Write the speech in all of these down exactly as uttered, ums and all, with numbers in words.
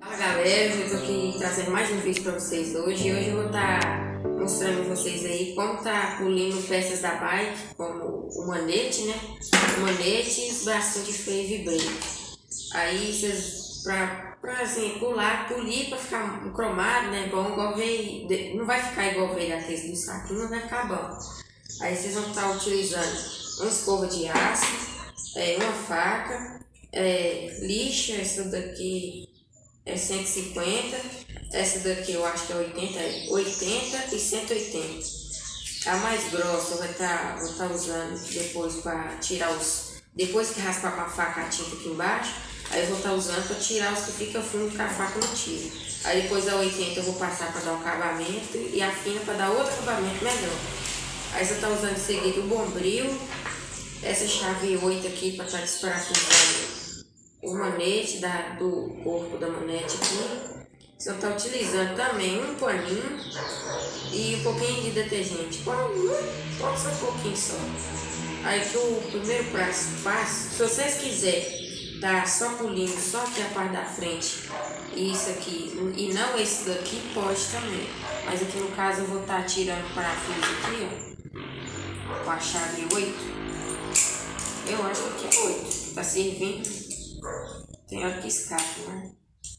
Fala galera, eu tô aqui trazendo mais um vídeo pra vocês hoje e hoje eu vou estar tá mostrando pra vocês aí como tá polindo peças da bike, como o manete, né? O manete e os bracinhos de freio e vibrei. Aí vocês, pra, pra assim, pular, polir pra ficar um cromado, né? Bom, igual veio, não vai ficar igual veio daqueles do saquinho, não vai ficar bom. Aí vocês vão estar tá utilizando uma escova de aço, é, uma faca, é, lixa, essa daqui é cento e cinquenta, essa daqui eu acho que é oitenta, oitenta e cento e oitenta. A mais grossa eu vou estar tá, tá usando depois para tirar os. Depois que raspar com a faca a tinta aqui embaixo, aí eu vou estar tá usando para tirar os que fica fundo que a faca não tira. Aí depois a oitenta eu vou passar para dar um acabamento e a fina para dar outro acabamento melhor. Aí você está usando em seguida o bombril, essa chave oito aqui para estar tá desparafusando o manete da, do corpo da manete aqui. Você está utilizando também um paninho e um pouquinho de detergente. Pode ser um pouquinho só. Aí que o primeiro passo, passo, se vocês quiserem dar só pulinho, só aqui a parte da frente, isso aqui, e não esse daqui, pode também. Mas aqui no caso eu vou estar tá tirando o parafuso aqui, ó, com a chave oito. Eu acho que aqui é oito, tá servindo. Tem hora que escapa, né?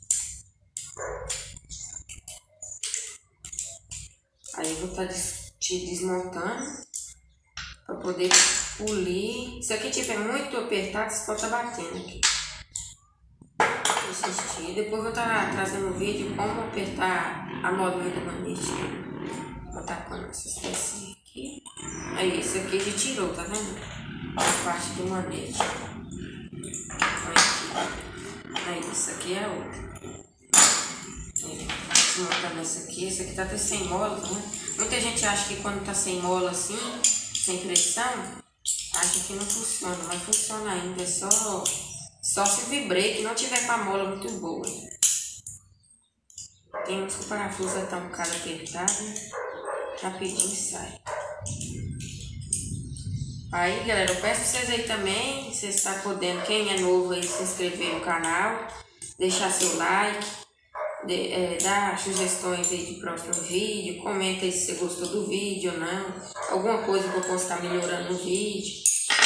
Aí eu vou estar tá te desmontando para poder polir. Se aqui tiver muito apertado, você pode estar tá batendo aqui. Assistir. Depois eu vou estar tá trazendo um vídeo como apertar a molinha do manete. Vou estar com essas pecinhas aqui. Aí esse aqui já tirou, tá vendo? A parte do manete. Aí, isso aqui é outra. Desmontando essa aqui. Essa aqui tá até sem mola, né? Muita gente acha que quando tá sem mola assim, sem pressão, acha que não funciona. Mas funciona ainda. É só, só se vibrei, que não tiver com a mola muito boa. Tem uns que o parafuso tá um bocado apertado, rapidinho sai. Aí galera, eu peço vocês aí também, se está podendo, quem é novo aí, se inscrever no canal, deixar seu like, de, é, dar sugestões aí de próximo vídeo, comenta aí se você gostou do vídeo ou não, alguma coisa que eu posso estar melhorando no vídeo.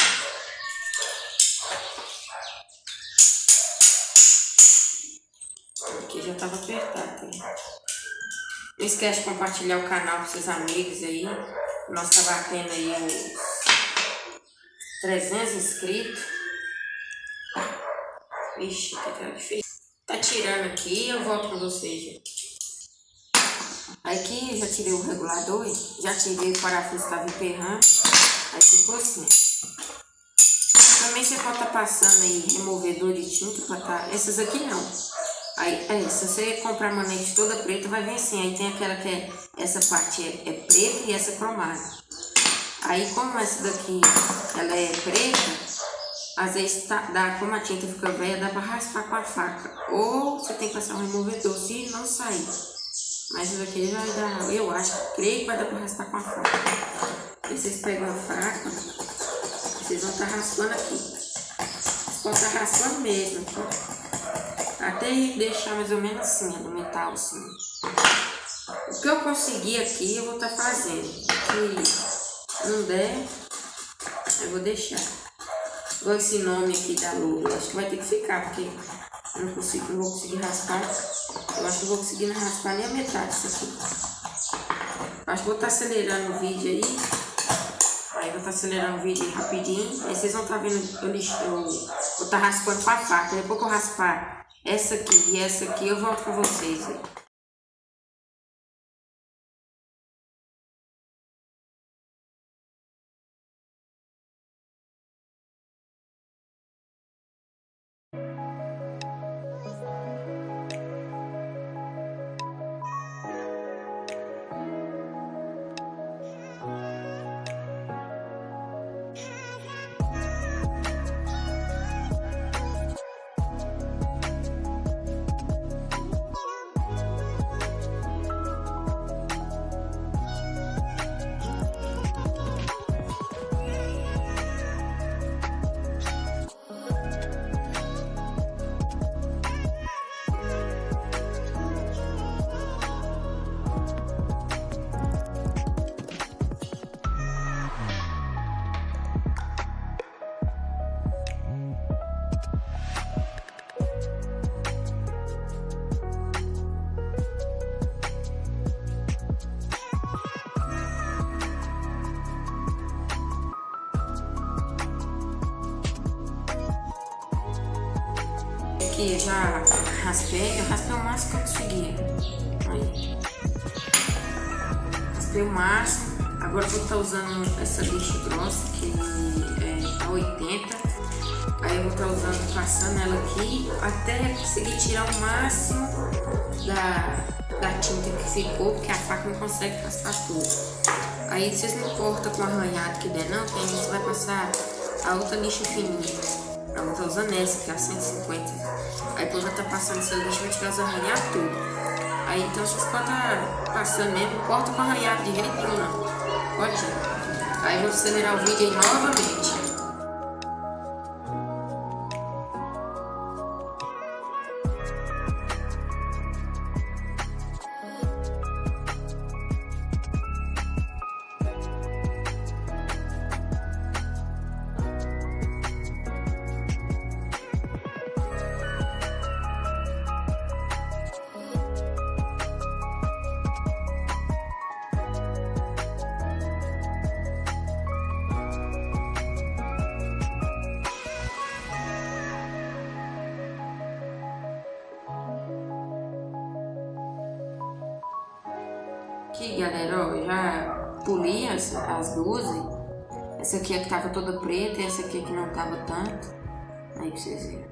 Aqui já estava apertado. Hein? Não esquece de compartilhar o canal com seus amigos aí, nós tá batendo aí os trezentos inscritos. Vixe, que tá difícil. Tá tirando aqui, eu volto com vocês, gente. Aqui eu já tirei o regulador, já tirei o parafuso que tava emperrando. Aí ficou assim. Também você pode estar tá passando aí removedor de tinta pra tá. Essas aqui não. Aí, é, se você comprar manete toda preta, vai vir assim. Aí tem aquela que é. Essa parte é, é preta e essa é cromada. Aí como essa daqui ela é preta, às vezes tá, dá, como a tinta fica velha, dá pra raspar com a faca. Ou você tem que passar um removedor se não sair. Mas isso daqui vai dar, eu acho, creio que vai dar pra raspar com a faca. Aí vocês pegam a faca, vocês vão estar tá raspando aqui. Vocês vão estar tá raspando mesmo aqui. Até deixar mais ou menos assim, do metal assim. O que eu conseguir aqui, eu vou estar tá fazendo. Aqui. Não der, eu vou deixar. Igual esse nome aqui da luva, acho que vai ter que ficar, porque eu não, consigo, não vou conseguir raspar. Eu acho que eu vou conseguir não raspar nem a metade disso aqui. Acho que vou estar acelerando o vídeo aí. Aí vou estar acelerando o vídeo aí rapidinho. Aí vocês vão estar vendo, eu, lixo, eu vou estar raspando com a faca. Depois que eu raspar essa aqui e essa aqui, eu volto com vocês aí. aqui eu já raspei, eu raspei o máximo que eu conseguia. Aí. Raspei o máximo. Agora eu vou estar usando essa lixa grossa que é a oitenta. Aí eu vou estar usando, passando ela aqui até conseguir tirar o máximo da, da tinta que ficou, porque a faca não consegue passar tudo. Aí vocês não cortam com arranhado que der não, que aí você vai passar a outra lixa fininha. Eu vou estar usando essa, que é a cento e cinquenta. Aí depois eu vou estar passando essa lixa, vai tirar os arranhados tudo. Aí então vocês podem estar passando mesmo, corta com arranhado de jeito nenhum não. Pode ir. Aí eu vou acelerar o vídeo aí novamente. Aqui, galera, ó, já poli as, as duas. Essa aqui é que tava toda preta e essa aqui é que não tava tanto. Aí pra vocês verem.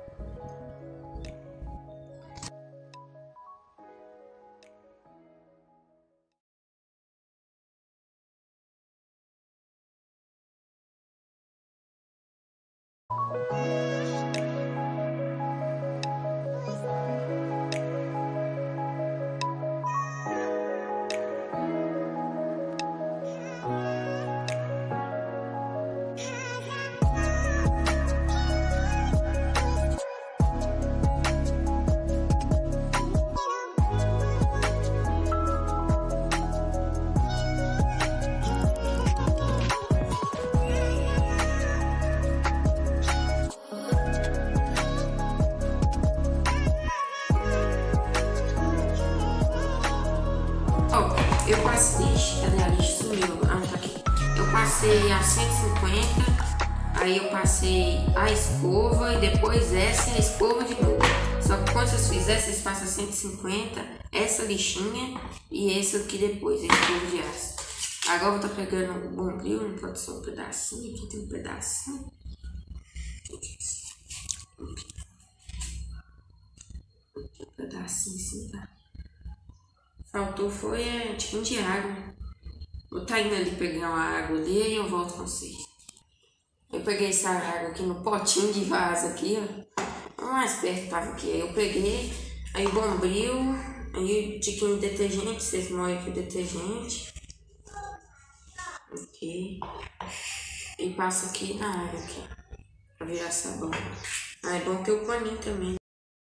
Eu passei, cadê a lixa? Sumiu, ah, tá aqui. Eu passei a cento e cinquenta, aí eu passei a escova e depois essa e a escova de novo. Só que quando vocês fizerem, vocês passam cento e cinquenta, essa lixinha e essa aqui depois, a escova de aço. Agora eu vou estar pegando o bombril, não pode ser um pedacinho, aqui tem um pedacinho. Um pedacinho assim, tá? Faltou foi é, tipo de água. Vou estar indo ali pegar uma água ali e eu volto com vocês. Eu peguei essa água aqui no potinho de vaso aqui, ó. O mais perto tava aqui. Aí eu peguei, aí bombril, aí tiquinho de detergente, vocês molham aqui o detergente. Aqui. E passa aqui na água aqui, pra virar sabão. Ah, é bom ter o paninho também.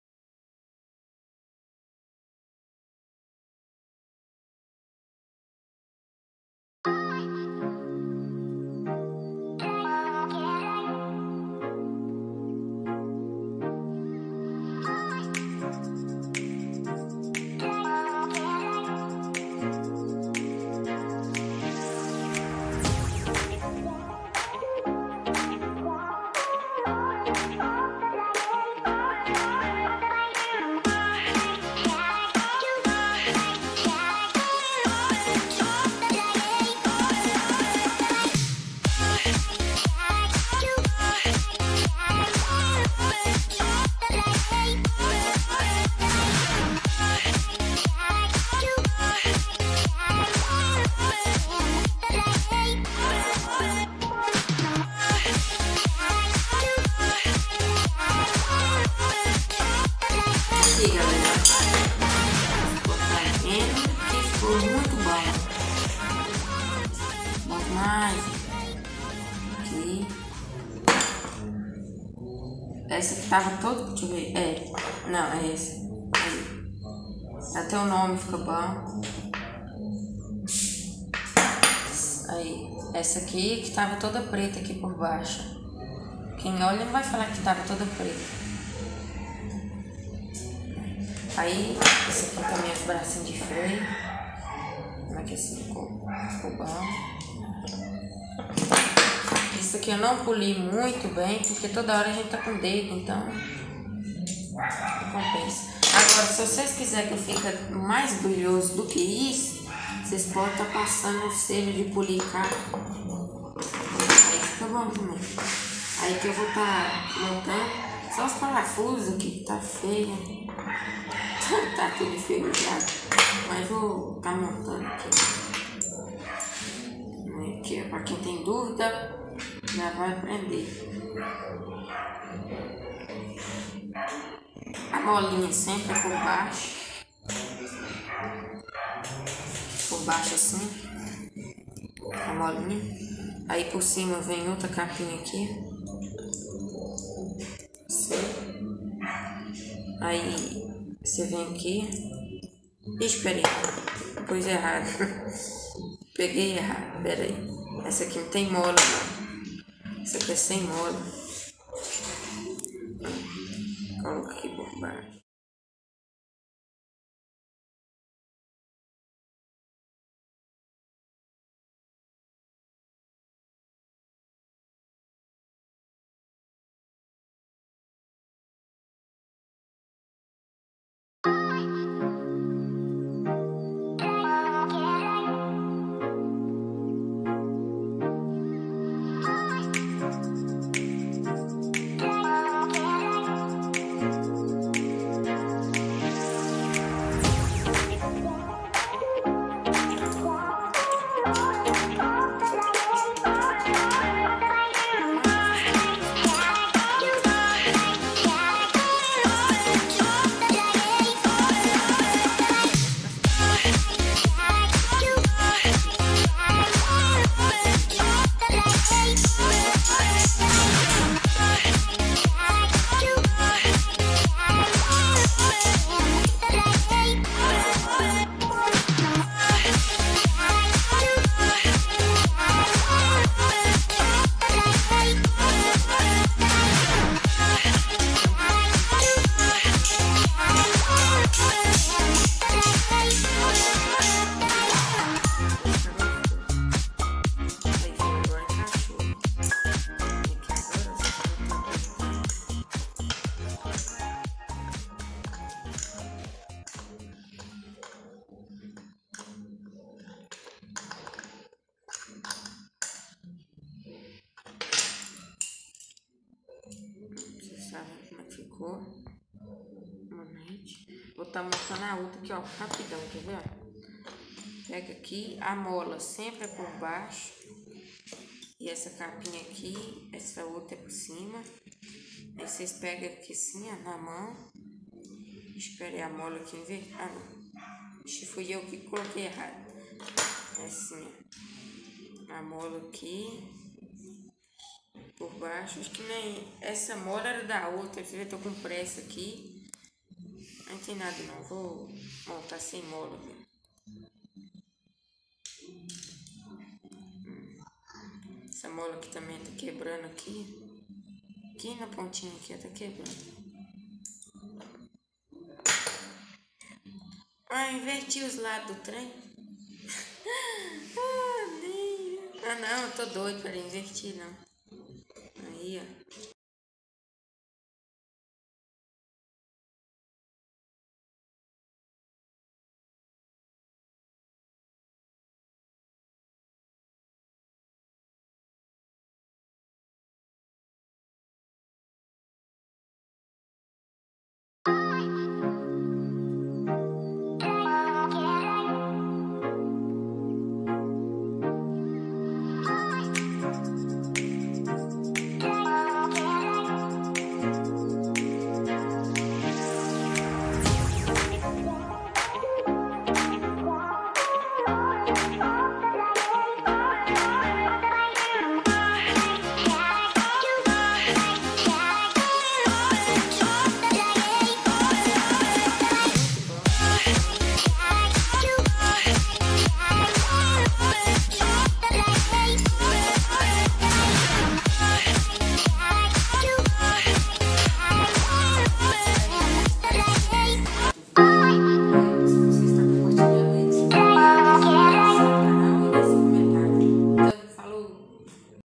Aqui, galera, vou botar dentro, que ficou muito bom. Bota mais aqui. Essa que tava toda, deixa eu ver, é, não, é essa. Aí. Até o nome fica bom. Aí, essa aqui que tava toda preta aqui por baixo. Quem olha não vai falar que tava toda preta. Aí, esse aqui também é os bracinhos de freio. Como é que esse ficou? Ficou bom. Isso aqui eu não poli muito bem, porque toda hora a gente tá com o dedo, então Compensa. Agora, se vocês quiserem que fique mais brilhoso do que isso, vocês podem estar passando o selo de policar. Aí fica bom também. Aí que eu vou estar montando só os parafusos aqui, que tá feio. Tá tudo enferrujado. Mas vou estar montando aqui. Aqui, pra quem tem dúvida, já vai aprender. A molinha sempre por baixo. Por baixo assim. A molinha. Aí por cima vem outra capinha aqui. Assim. Aí você vem aqui. Ixi, peraí. Pus errado. Peguei errado. Pera aí. Essa aqui não tem mola não. Essa aqui é sem mola. Coloca aqui por baixo. Como é que ficou? Vou estar mostrando a outra aqui, ó, rapidão, quer ver? Pega aqui, a mola sempre é por baixo. E essa capinha aqui, essa outra é por cima. Aí vocês pegam aqui assim, ó, na mão. Esperei a mola aqui inverter. Ah, não. Ixi, fui eu que coloquei errado. É assim, ó. A mola aqui. Por baixo, acho que nem essa mola era da outra. Você vê, tô com pressa aqui. Não tem nada não, vou montar sem mola. Essa mola aqui também tá quebrando aqui. Aqui na pontinha aqui, tá quebrando. Ah, inverti os lados do trem. ah, nem... ah, não, eu tô doido para invertir, não. Aí, ó.